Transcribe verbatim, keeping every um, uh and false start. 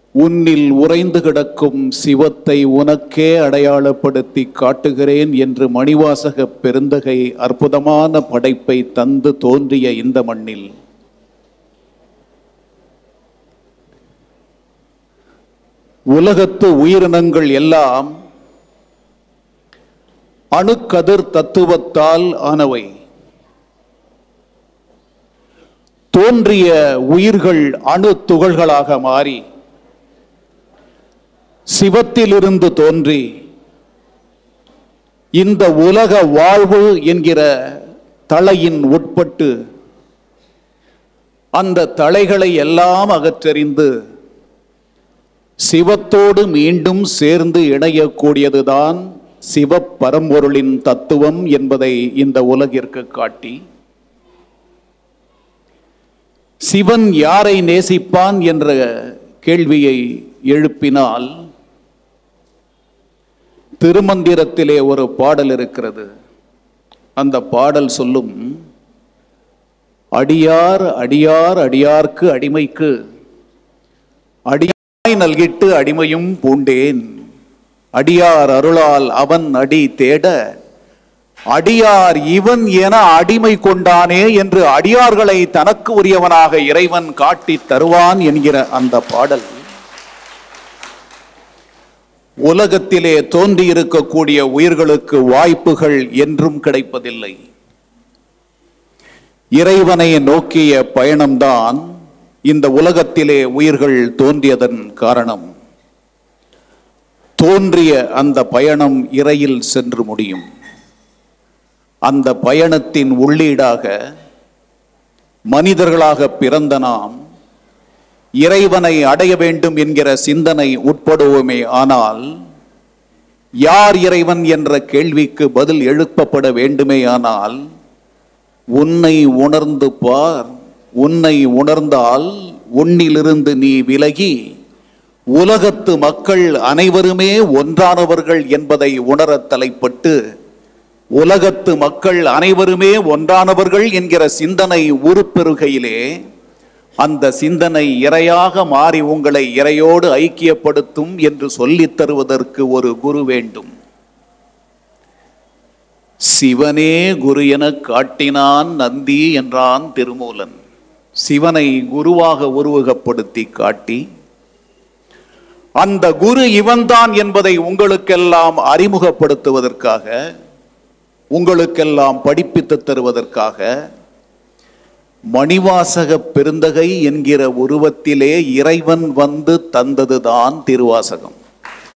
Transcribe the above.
உன்னில் உறைந்து கிடக்கும் சிவத்தை உனக்கே அடையாளப்படுத்தி காட்டுகிறேன் என்று மணிவாசக பெருந்தகை அற்புதமான படைப்பை தந்து தோன்றிய இந்த மண்ணில் உலகத்து உயிரினங்கள் எல்லாம் அணுக்கதிர் தத்துவத்தால் ஆனவை. தோன்றிய உயிர்கள் அணு துகள்களாக மாறி சிவத்திலிருந்து தோன்றி இந்த உலக வாழ்வு என்கிற தலையின் உட்பட்டு அந்த தலைகளை எல்லாம் அகற்றறிந்து சிவத்தோடு மீண்டும் சேர்ந்து இணையக்கூடியதுதான் சிவ பரம்பொருளின் தத்துவம் என்பதை இந்த உலகிற்கு காட்டி, சிவன் யாரை நேசிப்பான் என்ற கேள்வியை எழுப்பினால் திருமந்திரத்திலே ஒரு பாடல் இருக்கிறது. அந்த பாடல் சொல்லும், அடியார் அடியார் அடியார்க்கு அடிமைக்கு அடியாய் நல்கிட்டு அடிமையும் பூண்டேன், அடியார் அருளால் அவன் அடி தேட அடியார் இவன் என அடிமை கொண்டானே என்று அடியார்களை தனக்கு உரியவனாக இறைவன் காட்டி தருவான் என்கிற அந்த பாடல் உலகத்திலே தோன்றியிருக்கக்கூடிய உயிர்களுக்கு வாய்ப்புகள் என்றும் கிடைப்பதில்லை. இறைவனை நோக்கிய பயணம்தான் இந்த உலகத்திலே உயிர்கள் தோன்றியதன் காரணம். தோன்றிய அந்த பயணம் இறையில் சென்று முடியும். அந்த பயணத்தின் உள்ளீடாக மனிதர்களாக பிறந்த நாம் இறைவனை அடைய வேண்டும் என்கிற சிந்தனை உட்படுவோமே ஆனால், யார் இறைவன் என்ற கேள்விக்கு பதில் எழுப்பப்பட வேண்டுமே ஆனால், உன்னை உணர்ந்து பார், உன்னை உணர்ந்தால் உன்னிலிருந்து நீ விலகி உலகத்து மக்கள் அனைவருமே ஒன்றானவர்கள் என்பதை உணர தலைப்பட்டு உலகத்து மக்கள் அனைவருமே ஒன்றானவர்கள் என்கிற சிந்தனை உருப்பெறுகையிலே அந்த சிந்தனை இறையாக மாறி உங்களை இறையோடு ஐக்கியப்படுத்தும் என்று சொல்லித் தருவதற்கு ஒரு குரு வேண்டும். சிவனே குரு என காட்டினான் நந்தி என்றான் திருமூலன். சிவனை குருவாக உருவகப்படுத்தி காட்டி அந்த குரு இவன்தான் என்பதை உங்களுக்கெல்லாம் அறிமுகப்படுத்துவதற்காக, உங்களுக்கெல்லாம் படிப்பித்து தருவதற்காக மணிவாசக பெருந்தகை என்கிற உருவத்திலே இறைவன் வந்து தந்ததுதான் திருவாசகம்.